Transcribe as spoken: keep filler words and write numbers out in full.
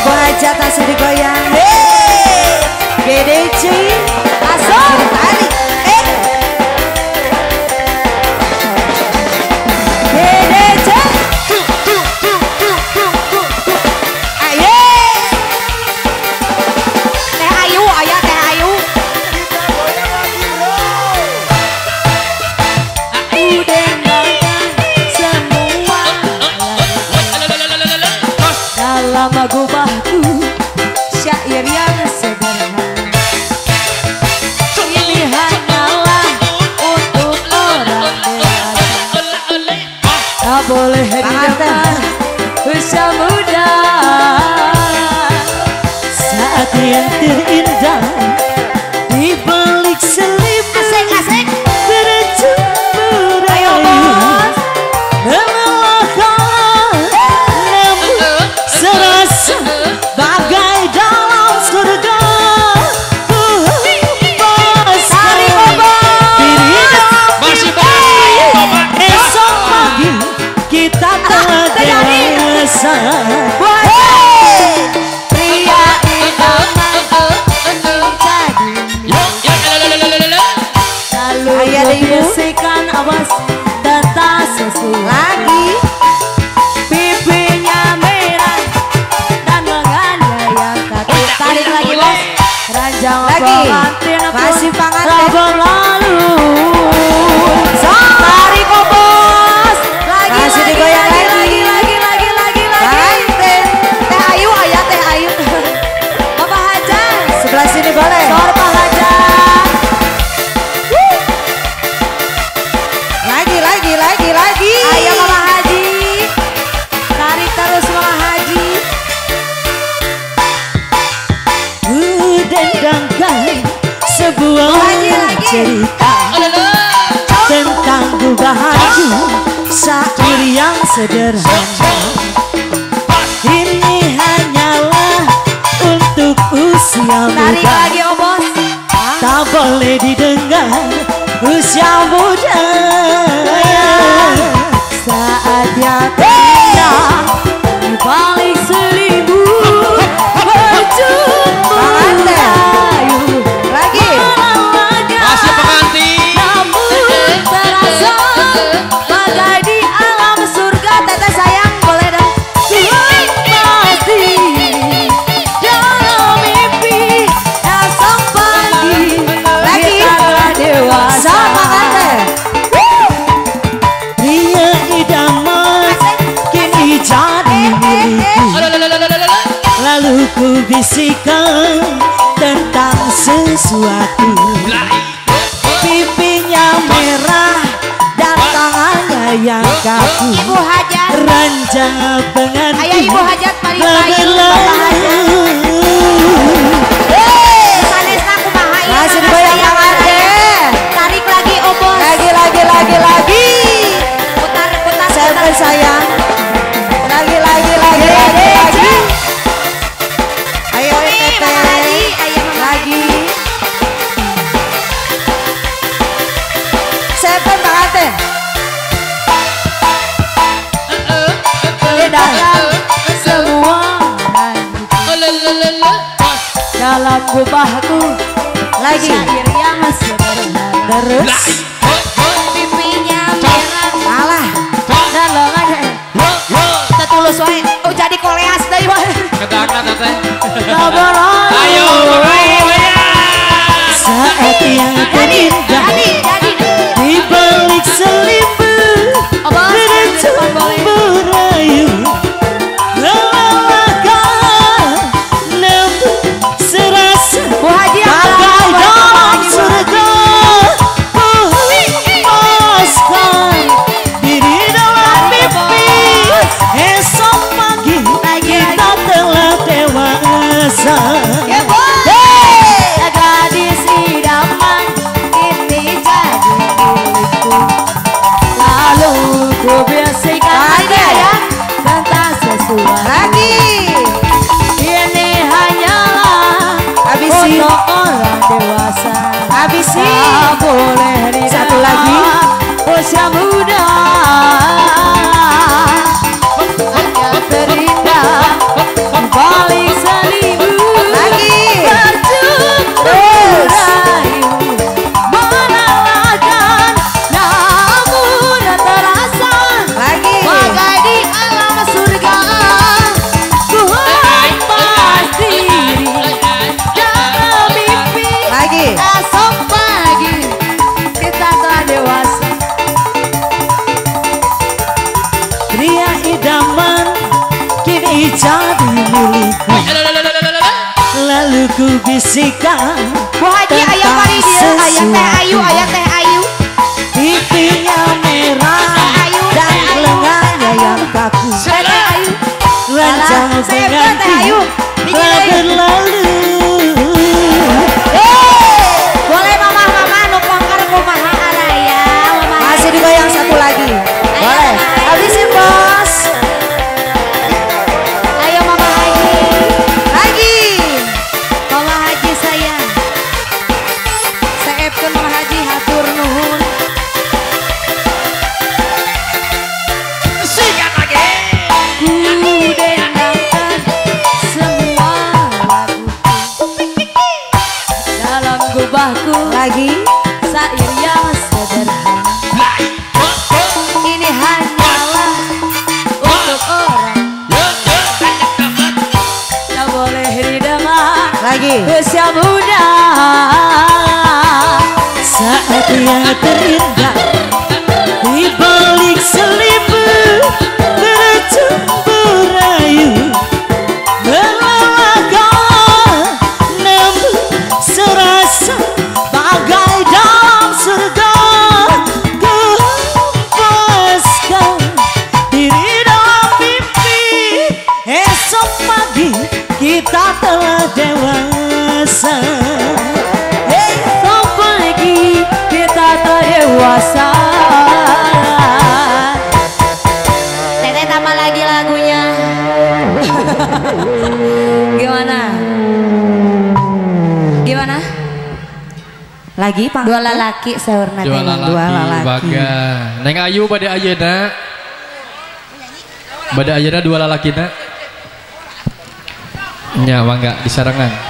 Ibu hajat langsung digoyang. Hei, gede cuy, langsung tarik. Eh, gede cuy. Ayo, Teh Ayu, ayah Teh Ayu. Dalam lagu baku syair yang sederhana, ini hanyalah untuk orang dewasa, tak boleh didengar usia muda. Saat yang terindah di balik selimut asik-asik berjemur ayu. Bagai dalam surga, ku hempaskan diri masih esok pagi kita telah dewasa. Pria idaman jadi lalu bisikan awas tetap sesuai lagi. Lagi masih pangan lalu tarik bos lagi masih digoyang lagi lagi lagi lagi lagi lagi Teh Ayu ayah Teh Ayu Bapak Hajat sebelah sini boleh Bapak Hajat lagi lagi lagi lagi ayo Mama Haji tarik terus Mama Haji. Dendangkan sebuah cerita tentang gubahanku syair yang sederhana. Ini hanyalah untuk usia muda, tak boleh didengar usia muda. Saatnya pindah di balik selimut berjumpa. Lalu ku bisikan tentang sesuatu, pipinya merah dan tangannya yang kaku. Ibu Hajat ranjang pengantin. Ayo Ibu Hajat paling-paling Bapak Hajat. Masih digoyang tangan. Tarik lagi obos. Lagi lagi lagi lagi. Putar putar putar sayang. Lagi lagi lagi lagi lagi. Ayo Teteh lagi, ayo lagi. Seven banget teh. Dalam semua dalam kubahku lagi syair yang sederhana. Terus pipinya merah malah dan lengannya tetulus wae. Oh jadi koleas deui wae. Ketangna Teteh. Ayo saat yang terindah di balik selimut berjemur ayu. Lelahkan namun serasa bagai dalam surga, ku hempaskan diri dalam mimpi. Esok pagi kita telah dewasa. Gadis idaman ini jadi milikku. Lalu ku bisikan ya tentang sesuatu lagi. Ini hanyalah untuk orang dewasa. Habisi. Tak boleh didengar satu lagi usia muda. Hanya terindah balik ini jadi milikku. Lalu ku bisikan Bu Haji ayah mari dia, ayah teh ayu, ayah teh ayu. pipinya merah dan lengannya yang kaku. Teh ayu. Rancang pengantin telah berlalu. Boleh mama-mama nu pongker kumaha araya, mama. Masih digoyang satu lagi. Boleh. Habisin bos. Ayo Mama Haji. Lagi. Mama Haji sayang. Saepkeun Mama Haji hatur nuhun. Sikat lagi. Ku dengarkan semua laguku dalam gubahku. Lagi. Sair yang sederhana ini hanyalah untuk orang yang boleh didengar Lagi. usia muda. Saat yang terindah di balik selimut berjumpa rayu melelahkan namun serasa bagai dalam surga. Ku hempaskan diri dalam mimpi. Esok pagi kita telah dewasa. Esok pagi kita telah dewasa. Tete tambah lagi lagunya. Gimana? Gimana? Lagi Pak. Dua lalaki saurna Dua teh. lalaki, Dua lalaki. baga. Neng Ayu pada ayeuna. Pada ayeuna dua lalaki na. Nya mangga disarangan.